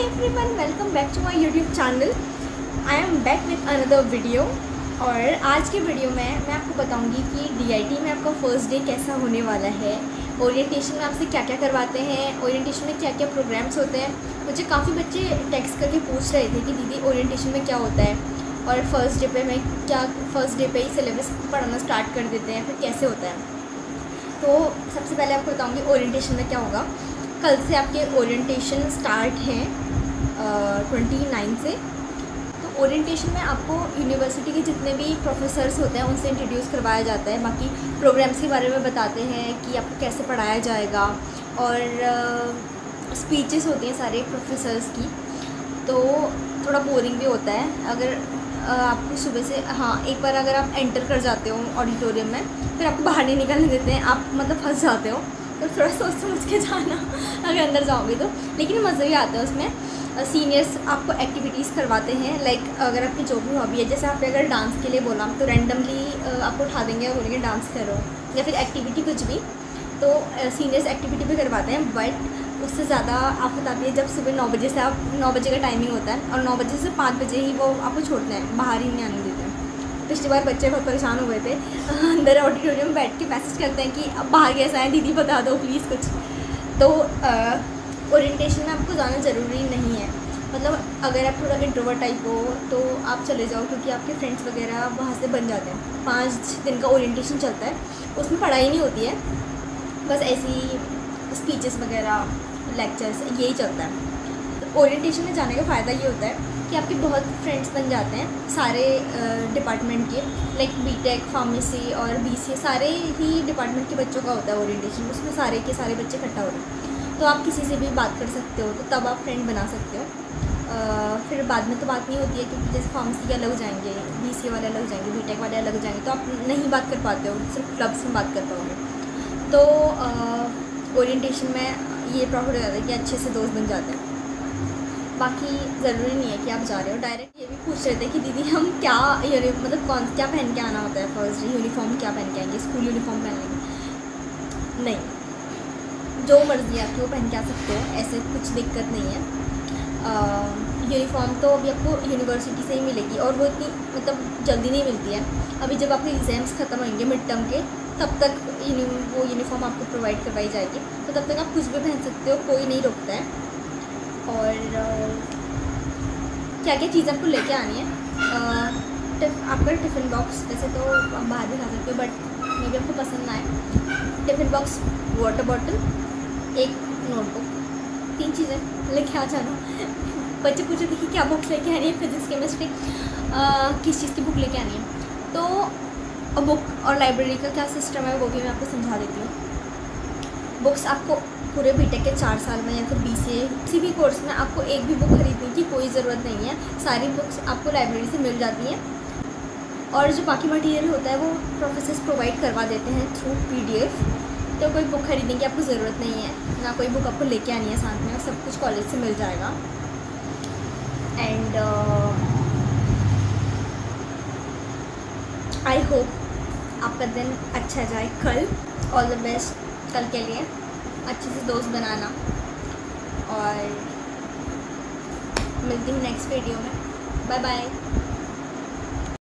Everyone, welcome back to my YouTube channel. I am back with another video. और आज के video में मैं आपको बताऊंगी कि डीआईटी में आपका फर्स्ट डे कैसा होने वाला है, ओरिएंटेशन में आपसे क्या क्या करवाते हैं, ओरिएंटेशन में क्या क्या प्रोग्राम्स होते हैं। मुझे काफ़ी बच्चे टेक्स्ट करके पूछ रहे थे कि दीदी ओरिएंटेशन में क्या होता है, और फर्स्ट डे पे मैं क्या फर्स्ट डे पे ही सिलेबस पढ़ाना स्टार्ट कर देते हैं, फिर कैसे होता है। तो सबसे पहले आपको बताऊँगी ओरिएंटेशन में क्या होगा। कल से आपके ओरिएंटेशन स्टार्ट हैं 29 से। तो ओरिएंटेशन में आपको यूनिवर्सिटी के जितने भी प्रोफेसर्स होते हैं उनसे इंट्रोड्यूस करवाया जाता है। बाकी प्रोग्राम्स के बारे में बताते हैं कि आपको कैसे पढ़ाया जाएगा, और स्पीचेस होती हैं सारे प्रोफेसर्स की। तो थोड़ा बोरिंग भी होता है अगर आपको सुबह से एक बार अगर आप एंटर कर जाते हो ऑडिटोरियम में, फिर आपको बाहर नहीं निकलने देते हैं, आप मतलब फंस जाते हो। तो थोड़ा सोच समझ के जाना अगर अंदर जाओगे तो, लेकिन मज़ा भी आता है उसमें। सीनियर्स आपको एक्टिविटीज़ करवाते हैं, लाइक अगर आपकी जो भी हॉबी है, जैसे आपने अगर डांस के लिए बोला तो रैंडमली आपको उठा देंगे और बोलेंगे डांस करो, या फिर एक्टिविटी कुछ भी। तो सीनियर्स एक्टिविटी भी करवाते हैं, बट उससे ज़्यादा आफत आती है जब सुबह 9 बजे से 9 बजे का टाइमिंग होता है, और 9 बजे से 5 बजे ही वो आपको छोड़ते हैं, बाहर ही नहीं आने देते हैं। पिछली बार बच्चे बहुत परेशान हो गए थे, अंदर ऑडिटोरियम में बैठ के मैसेज करते हैं कि अब बाहर कैसा है दीदी बता दो प्लीज़ कुछ। तो ओरिएंटेशन में आपको जाना ज़रूरी नहीं है, मतलब अगर आप थोड़ा इंट्रोवर्ट टाइप हो तो आप चले जाओ, क्योंकि आपके फ्रेंड्स वगैरह वहाँ से बन जाते हैं। 5 दिन का ओरिएंटेशन चलता है, उसमें पढ़ाई नहीं होती है, बस ऐसी स्पीचेस वगैरह लेक्चर्स यही चलता है। तो ओरिएंटेशन में जाने का फ़ायदा ये होता है कि आपके बहुत फ्रेंड्स बन जाते हैं सारे डिपार्टमेंट के, लाइक बीटेक, फार्मेसी और बीसीए, सारे ही डिपार्टमेंट के बच्चों का होता है ओरिएंटेशन। उसमें सारे के सारे बच्चे इकट्ठा होते हैं, तो आप किसी से भी बात कर सकते हो, तो तब आप फ्रेंड बना सकते हो। फिर बाद में तो बात नहीं होती है, क्योंकि जैसे फार्मेसी के अलग जाएंगे, बीसीए वाले अलग जाएंगे, बीटेक वाले अलग जाएंगे, तो आप नहीं बात कर पाते हो, सिर्फ क्लब्स में बात कर पाओगे। तो ओरिएंटेशन में ये प्रॉफिट हो जाता है कि अच्छे से दोस्त बन जाते हैं। बाकी ज़रूरी नहीं है कि आप जा रहे हो डायरेक्ट। ये भी पूछ रहे थे कि दीदी हम क्या मतलब क्या पहन के आना होता है फर्स्ट डे, यूनिफॉर्म क्या पहन के आएंगे, स्कूल यूनिफॉर्म पहन लेंगे? नहीं, जो मर्ज़ी आपकी वो पहन के आ सकते हो, ऐसे कुछ दिक्कत नहीं है। यूनिफॉर्म तो अभी आपको यूनिवर्सिटी से ही मिलेगी, और वो इतनी मतलब जल्दी नहीं मिलती है। अभी जब आपके एग्ज़ाम्स ख़त्म होंगे मिड टर्म के, तब तक वो यूनिफॉर्म आपको प्रोवाइड करवाई जाएगी, तो तब तक आप कुछ भी पहन सकते हो, कोई नहीं रोकता है। और क्या क्या चीज़ आपको लेके आनी है, आपका टिफ़िन बॉक्स, वैसे तो आप बाहर भी खा सकते हो बट मे भी आपको पसंद ना आए। टिफ़िन बॉक्स, वाटर बॉटल, एक नोटबुक, 3 चीज़ें लेके आ जाना। बच्चे पूछे थे कि क्या बुक्स लेके आनी है, फिजिक्स, केमिस्ट्री, किस चीज़ की बुक लेके आनी है। तो बुक और लाइब्रेरी का क्या सिस्टम है वो भी मैं आपको समझा देती हूँ। बुक्स आपको पूरे बीटेक के 4 साल में या फिर बीसीए किसी भी कोर्स में आपको एक भी बुक खरीदने की कोई ज़रूरत नहीं है, सारी बुक्स आपको लाइब्रेरी से मिल जाती हैं। और जो बाकी मटेरियल होता है वो प्रोफेसर्स प्रोवाइड करवा देते हैं थ्रू पीडीएफ, तो कोई बुक खरीदने की आपको ज़रूरत नहीं है, ना कोई बुक आपको लेके आनी है साथ में, सब कुछ कॉलेज से मिल जाएगा। एंड आई होप आपका दिन अच्छा जाए कल। ऑल द बेस्ट कल के लिए, अच्छे से दोस्त बनाना, और मिलती हूँ नेक्स्ट वीडियो में। Bye bye.